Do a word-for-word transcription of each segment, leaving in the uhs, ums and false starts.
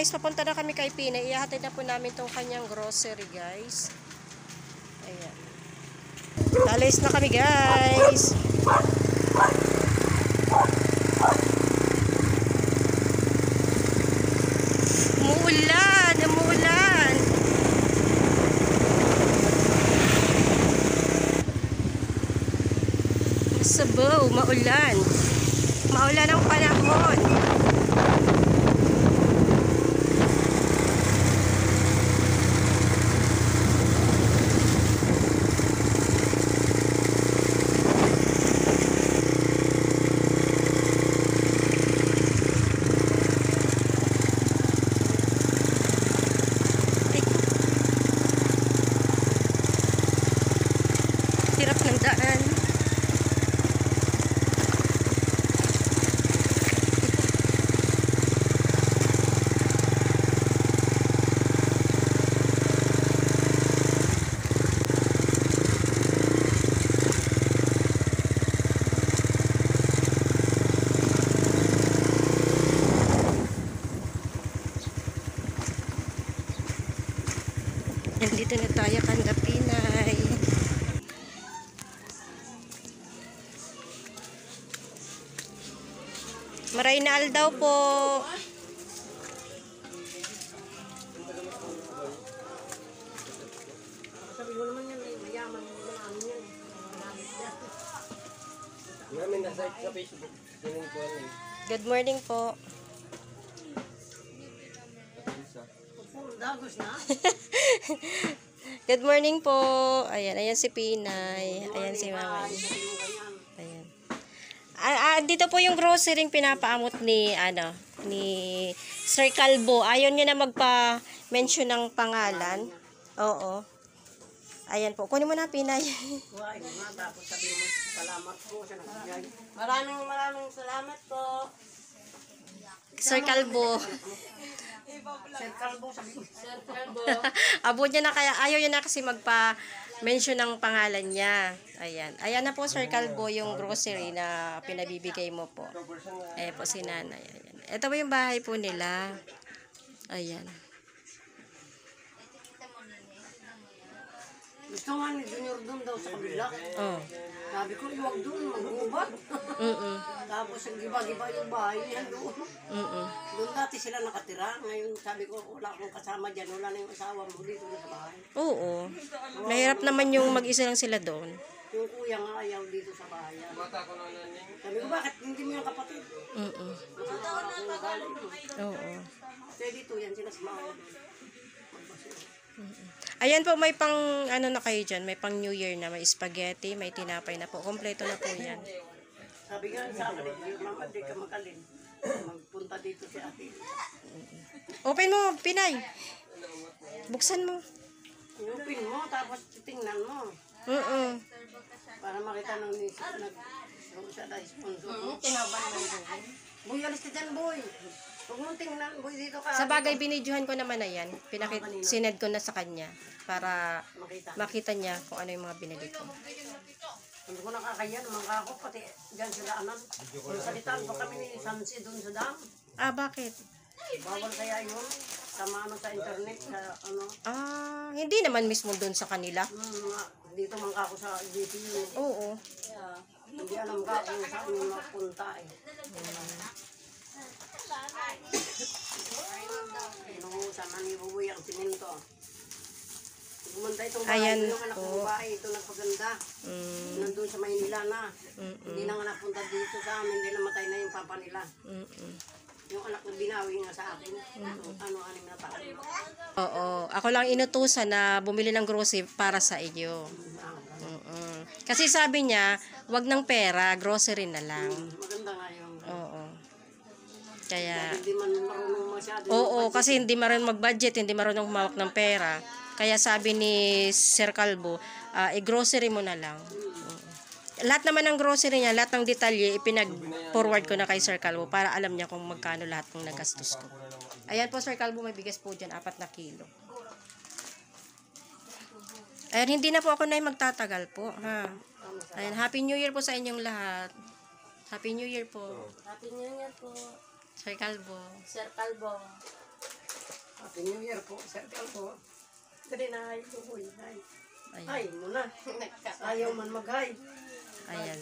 guys, papunta na kami kay Pina. Ihahatid na po namin tong kanyang grocery guys. Ayan. Lalis na kami guys. Umuulan, umuulan. Sabaw, maulan. Maulan ang panahon. Hirap ng daan. Nandito na tayo Kanda Pinay. Maraynal daw po. Sabi mo naman yan, mayaman mo naman yan. Namin nasa sa Facebook. Good morning po. Puro dagos na. Good morning po. Ayan, ayan si Pinay. Ayan si Mama. Ayan. Ah, ah, dito po yung grocery pinapaamot ni ano, ni Sir Calvo. Ayaw niya na magpa-mention ng pangalan. Oo. Ayan po. Kunin mo na, Pinay. Why, mga tapos sabi mo, salamat po sa nagbigay. Maraming maraming salamat po. Sir Calvo. Sir Calvo, sabi ko. Sir Calvo. Abot niya na kaya, ayaw niya na kasi magpa-mention ng pangalan niya. Ayan. Ayan na po, Sir Calvo, yung grocery na pinabibigay mo po. Ayan po si Nanay. Ayan. Ito po yung bahay po nila. Ayan. Gusto nga ni Junior doon daw sa kabila. Oh. Sabi ko, iwag doon, mag-ubat. Mm-mm. Tapos ang giba-giba yung bahay niya doon. Mm-mm. Doon dati sila nakatira. Ngayon sabi ko, wala akong kasama dyan. Wala na yung asawa mo dito na sa bahay. Oo. Mahirap naman yung mag-isa lang sila doon. Yung kuya nga ayaw dito sa bahay. Sabi ko, bakit hindi mo yung kapatid? Mm-mm. Oo. Kaya dito yan sila sa bahay. Ayan po, may pang, ano na kayo dyan, may pang New Year na, may spaghetti, may tinapay na po. Kompleto na po yan. Sabi nga sa akin, mama, di ka makalin. Magpunta dito si ate. Open mo, Pinay. Buksan mo. Yung pin mo, tapos tingnan mo. Oo. Para makita ng nisip na kung siya na sponsor mo. Tinaban mo yung boy, alis ka dyan, boy. Huwag mong tingnan, boy, dito ka. Sa bagay, binidyohan ko naman na yan. Pinakit, sined ko na sa kanya para Makita. makita niya kung ano yung mga binili ko. Hindi ko nakakaya naman ka ako, pati dyan sa daanan. Kung salitaan pa kami ni Sansi doon sa dam. Ah, bakit? Bawal kaya yun. Sama ano sa internet, sa ano. Ah, hindi naman mismo doon sa kanila. Hmm, dito man ka ako sa G T U. Oo. Hindi alam ka kung saan yung mapunta eh. Inuusan na ni Bubuy ang siminto. Pumunta itong bahay, Ayan yung anak po. ng bahay, ito nagpaganda. Mm, Nandun sa Maynila na. mm, Hindi na nga napunta dito sa amin, hindi namatay na yung papa nila. mm, mm. Yung anak ko binawi nga sa akin. Ano, anim na taon. Oo. Ako lang inutusan na bumili ng grocery para sa iyo. Mm-mm. Kasi sabi niya, wag ng pera, grocery na lang. Maganda nga yung... Oo. Kaya, Hindi man marunong masyado. oo, kasi hindi marunong mag-budget, hindi marunong humawak ng pera. Kaya sabi ni Sir Calvo, ah, i-grocery mo na lang. Oo. Lahat naman ng grocery niya, lahat ng detalye, ipinag-forward ko na kay Sir Calvo para alam niya kung magkano lahat ng nagastos ko. Ayan po, Sir Calvo, may bigas po dyan, apat na kilo. Ayan, hindi na po ako na magtatagal po, ha. Ayan, Happy New Year po sa inyong lahat. Happy New Year po. Happy New Year po, Sir Calvo. Sir Calvo. Happy New Year po, Circle po. Dali na, ay, boy, ay. Ayan. Ay, muna. Ayaw man mag-hi. Ayan.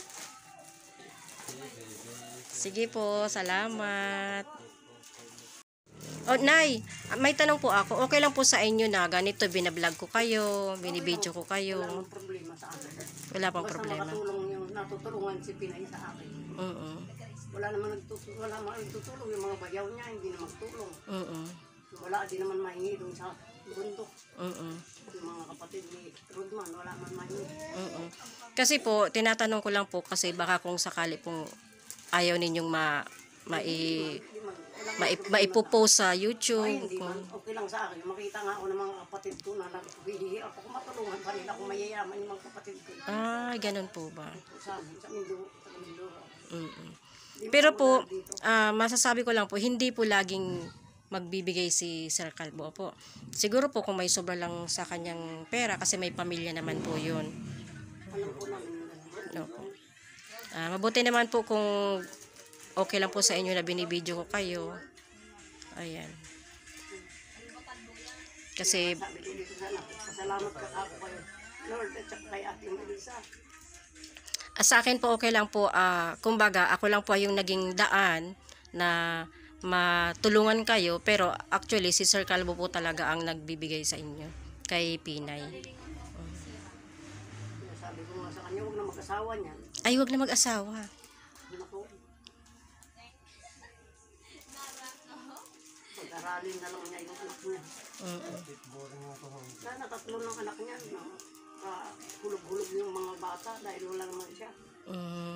Sige po, salamat. Oh, Nay, may tanong po ako. Okay lang po sa inyo na ganito, binablog ko kayo, binibidyo ko Wala kayo. namang problema sa akin. Wala pang Basta problema. makatulong yung natutulungan si Pinay sa akin. Mm-mm. Wala naman nagtutulong, wala naman nagtutulong. Yung mga bayaw niya, hindi na magtulong. Mm-mm. Wala din naman mahingi doon sa bundok. Mm-mm. Yung mga kapatid ni Rodman, wala man mahingi. Mm-mm. Kasi po, tinatanong ko lang po kasi baka kung sakali pong ayaw ninyong ma mai Hindi man, wala mai, maipopost sa YouTube. Ay, hindi man. Kung, Okay lang sa akin. Makita nga ako ng mga kapatid ko na naghihingi ako. Kung matulungan pa nila kung mayayaman yung mga kapatid ko. ah, ganun po ba? Sa amin, sa Mindoro. Sa Mindoro. Mm-mm. Di Pero mo po, wala dito. ah, masasabi ko lang po, hindi po laging magbibigay si Sir Calvo po. Siguro po kung may sobra lang sa kanyang pera kasi may pamilya naman po yun. Alam po namin yung ganun. No. Ah, mabuti naman po kung okay lang po sa inyo na binibidyo ko kayo. Ayan. Kasi, Sabi ko dito sana, pasalamat ka ako kayo. Lord, at saka kay Ate Melissa. ah, sa akin po okay lang po, ah, kumbaga, ako lang po yung naging daan na matulungan kayo, pero actually, si Sir Calvo po talaga ang nagbibigay sa inyo, kay Pinay. Sabi ko nga sa kanya, huwag na mag-asawa niyan. Ay, wag na mag-asawa. Naku. Pag-aralin na lang niya yung anak niya. Mm-mm. Na natatlo ng anak niya. Na, uh, hulog-hulog yung mga bata dahil wala naman siya. Mm.